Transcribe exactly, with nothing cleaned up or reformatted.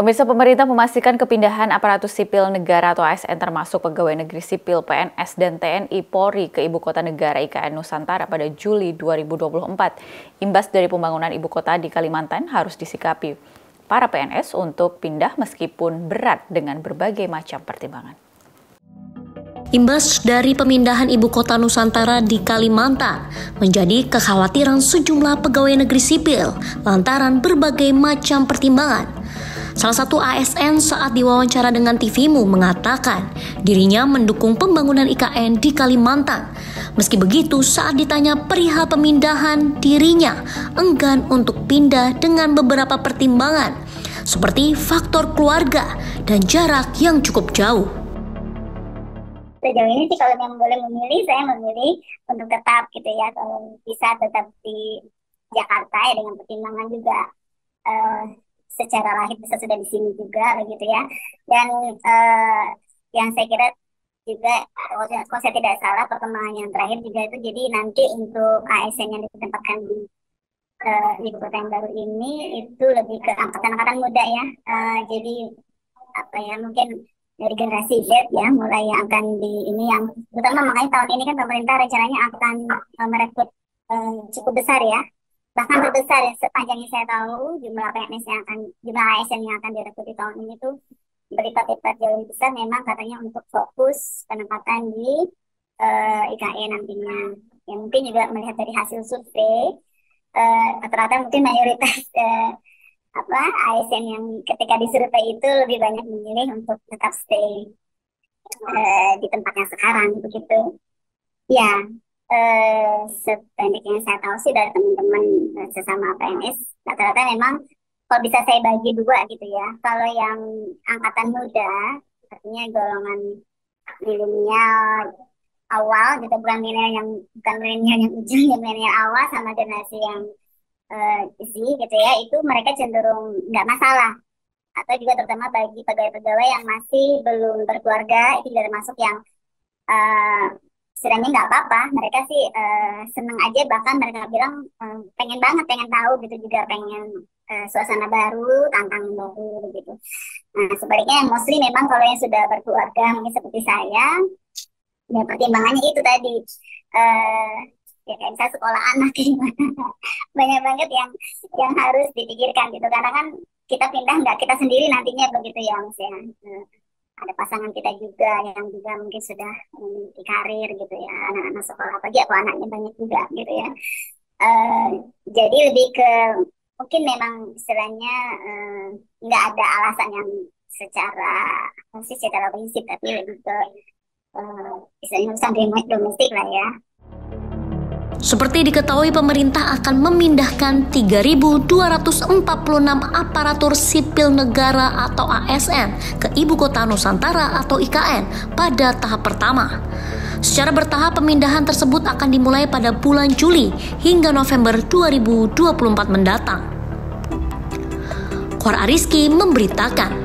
Pemirsa, pemerintah memastikan kepindahan aparatur sipil negara atau A S N termasuk pegawai negeri sipil P N S dan T N I Polri ke Ibu Kota Negara I K N Nusantara pada Juli dua ribu dua puluh empat. Imbas dari pembangunan ibu kota di Kalimantan harus disikapi para P N S untuk pindah meskipun berat dengan berbagai macam pertimbangan. Imbas dari pemindahan ibu kota Nusantara di Kalimantan menjadi kekhawatiran sejumlah pegawai negeri sipil lantaran berbagai macam pertimbangan. Salah satu A S N saat diwawancara dengan T V-mu mengatakan dirinya mendukung pembangunan I K N di Kalimantan. Meski begitu, saat ditanya perihal pemindahan, dirinya enggan untuk pindah dengan beberapa pertimbangan seperti faktor keluarga dan jarak yang cukup jauh. Sejauh ini sih kalau yang boleh memilih, saya memilih untuk tetap gitu ya, kalau bisa tetap di Jakarta ya, dengan pertimbangan juga uh, secara lahir bisa sudah di sini juga begitu ya. Dan uh, yang saya kira juga, kalau saya tidak salah, perkembangan yang terakhir juga itu jadi nanti untuk A S N yang ditempatkan di uh, ibu kota yang baru ini itu lebih ke angkatan-angkatan muda ya. Uh, jadi apa ya, mungkin dari generasi Z ya, mulai yang akan di ini yang terutama, makanya tahun ini kan pemerintah rencananya akan uh, merekrut uh, cukup besar ya, bahkan terbesar ya sepanjang yang saya tahu. Jumlah P N S yang akan, jumlah A S N yang akan direkrut di tahun ini tuh berlipat-lipat jauh lebih besar, memang katanya untuk fokus penempatan di uh, I K N nantinya. Ya mungkin juga melihat dari hasil survei, uh, rata-rata mungkin mayoritas uh, apa A S N yang ketika disurvei itu lebih banyak memilih untuk tetap stay uh, di tempatnya sekarang begitu. Ya, uh, sependek yang saya tahu sih dari teman-teman uh, sesama P N S, rata-rata memang kalau bisa saya bagi dua gitu ya. Kalau yang angkatan muda, artinya golongan milenial awal gitu, bukan milenial yang bukan milenial yang ujung, yang milenial awal, sama generasi yang Uh, isi gitu ya, itu mereka cenderung nggak masalah. Atau juga terutama bagi pegawai-pegawai yang masih belum berkeluarga, itu juga termasuk yang uh, istilahnya nggak apa-apa, mereka sih uh, seneng aja, bahkan mereka bilang uh, pengen banget, pengen tahu gitu, juga pengen uh, suasana baru, tantangan baru begitu. Nah sebaliknya yang mostly memang kalau yang sudah berkeluarga mungkin seperti saya, ya pertimbangannya itu tadi, uh, ya kayak misalnya sekolah anak gimana, banyak banget yang yang harus dipikirkan gitu, karena kan kita pindah nggak kita sendiri nantinya begitu ya Mas ya. Uh, ada pasangan kita juga yang juga mungkin sudah memiliki karir gitu ya, anak-anak sekolah, apalagi aku anaknya banyak juga gitu ya. Uh, jadi lebih ke mungkin memang istilahnya uh, nggak ada alasan yang secara sih secara prinsip, tapi lebih ke uh, istilahnya urusan domestik lah ya. Seperti diketahui, pemerintah akan memindahkan tiga ribu dua ratus empat puluh enam aparatur sipil negara atau A S N ke Ibu Kota Nusantara atau I K N pada tahap pertama. Secara bertahap, pemindahan tersebut akan dimulai pada bulan Juli hingga November dua ribu dua puluh empat mendatang. Qor Ariski memberitakan.